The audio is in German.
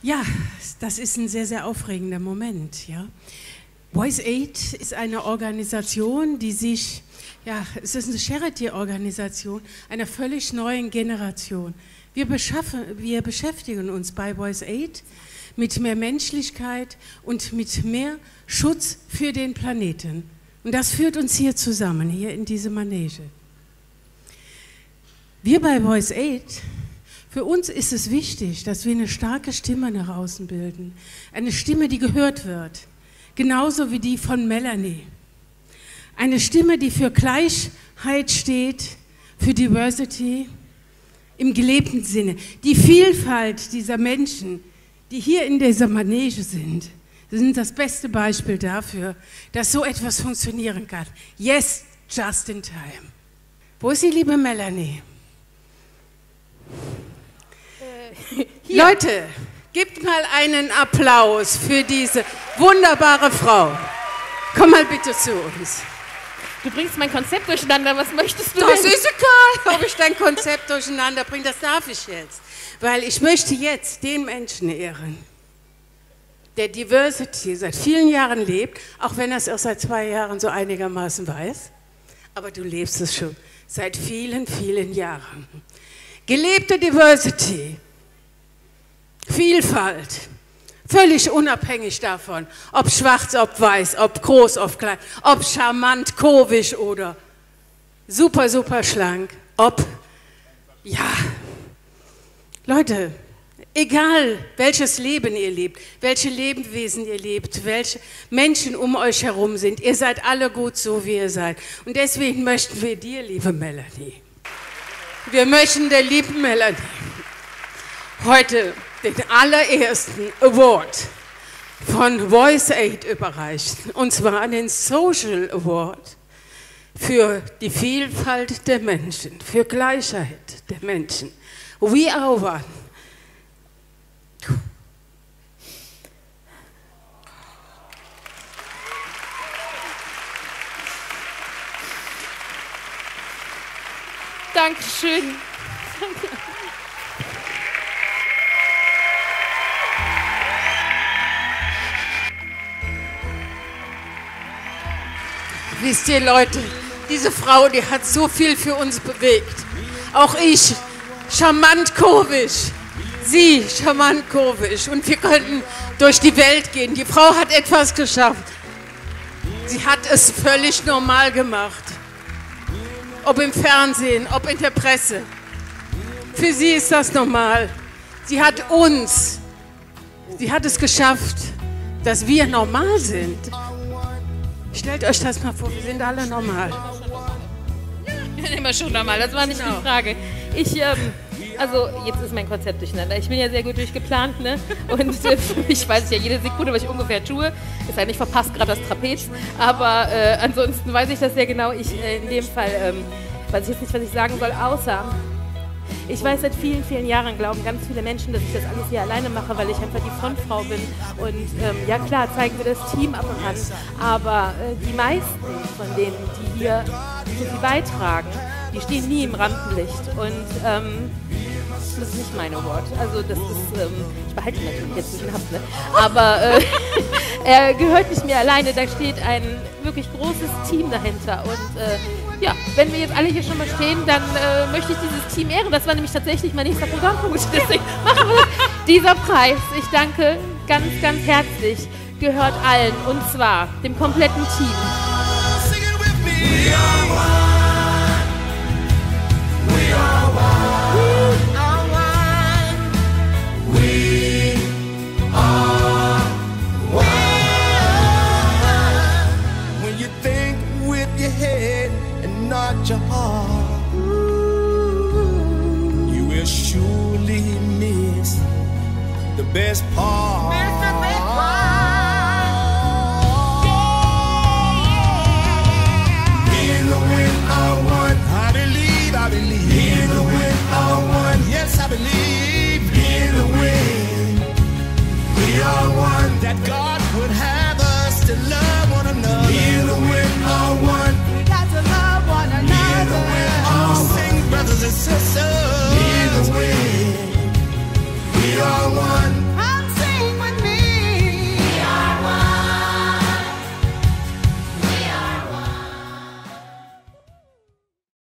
Ja, das ist ein sehr, sehr aufregender Moment. Ja. Voice 8 ist eine Organisation, die sich, ja, es ist eine Charity-Organisation einer völlig neuen Generation. Wir beschäftigen uns bei Voice 8 mit mehr Menschlichkeit und mit mehr Schutz für den Planeten. Und das führt uns hier zusammen, hier in diese Manege. Wir bei Voice 8, für uns ist es wichtig, dass wir eine starke Stimme nach außen bilden. Eine Stimme, die gehört wird, genauso wie die von Melanie. Eine Stimme, die für Gleichheit steht, für Diversity im gelebten Sinne. Die Vielfalt dieser Menschen, die hier in dieser Manege sind das beste Beispiel dafür, dass so etwas funktionieren kann. Yes, just in time. Wo ist die liebe Melanie? Leute, gebt mal einen Applaus für diese wunderbare Frau. Komm mal bitte zu uns. Du bringst mein Konzept durcheinander, was möchtest du Das denn? ist egal, ob ich dein Konzept durcheinander bringe, das darf ich jetzt. Weil ich möchte jetzt den Menschen ehren, der Diversity seit vielen Jahren lebt, auch wenn er es erst seit 2 Jahren so einigermaßen weiß. Aber du lebst es schon seit vielen, vielen Jahren. Gelebte Diversity, Vielfalt, völlig unabhängig davon, ob schwarz, ob weiß, ob groß, ob klein, ob charmant, kurvig oder super, super schlank, ob, ja, Leute, egal welches Leben ihr lebt, welche Lebewesen ihr lebt, welche Menschen um euch herum sind, ihr seid alle gut so, wie ihr seid. Und deswegen möchten wir dir, liebe Melanie, wir möchten der lieben Melanie heute den allerersten Award von Voice 8 überreichen, und zwar den Social Award für die Vielfalt der Menschen, für Gleichheit der Menschen. We are one. Dankeschön. Danke. Wisst ihr, Leute, diese Frau, die hat so viel für uns bewegt. Auch ich, charmant kurvig. Sie, charmant kurvig. Und wir könnten durch die Welt gehen. Die Frau hat etwas geschafft. Sie hat es völlig normal gemacht. Ob im Fernsehen, ob in der Presse. Für sie ist das normal. Sie hat es geschafft, dass wir normal sind. Stellt euch das mal vor, wir sind alle normal. Ja, immer schon normal, das war nicht die Frage. Also jetzt ist mein Konzept durcheinander. Ich bin ja sehr gut durchgeplant, ne? Und ich weiß ja jede Sekunde, was ich ungefähr tue. Ist eigentlich verpasst gerade das Trapez. Aber ansonsten weiß ich das sehr genau. In dem Fall weiß ich jetzt nicht, was ich sagen soll, außer ich weiß, seit vielen, vielen Jahren glauben ganz viele Menschen, dass ich das alles hier alleine mache, weil ich einfach die Frontfrau bin. Und ja klar, zeigen wir das Team ab und an. Aber die meisten von denen, die hier so viel beitragen, die stehen nie im Rampenlicht. Und das ist nicht mein Award. Also das ist, ich behalte ihn natürlich jetzt nicht in Haft, ne? Aber er gehört nicht mir alleine. Da steht ein wirklich großes Team dahinter. Und ja, wenn wir jetzt alle hier schon mal stehen, dann möchte ich dieses Team ehren. Das war nämlich tatsächlich mein nächster Programmpunkt. Deswegen machen wir dieser Preis. Ich danke ganz, ganz herzlich. Gehört allen. Und zwar dem kompletten Team. Not your heart, you will surely miss the best part. In the win, I won. I believe. In the win, I won. Yes, I believe. In the win, we are one. That God would have us to love one another. In the win, I won. Sing, brothers and sisters.